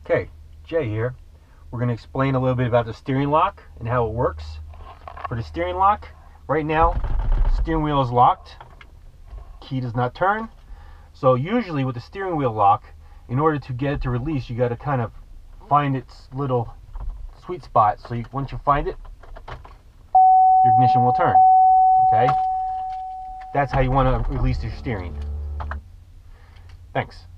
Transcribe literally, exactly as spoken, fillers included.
Okay, Jay here. We're going to explain a little bit about the steering lock and how it works. For the steering lock, right now, steering wheel is locked. Key does not turn. So usually with the steering wheel lock, in order to get it to release, you got to kind of find its little sweet spot. So you, once you find it, your ignition will turn. Okay? That's how you want to release your steering. Thanks.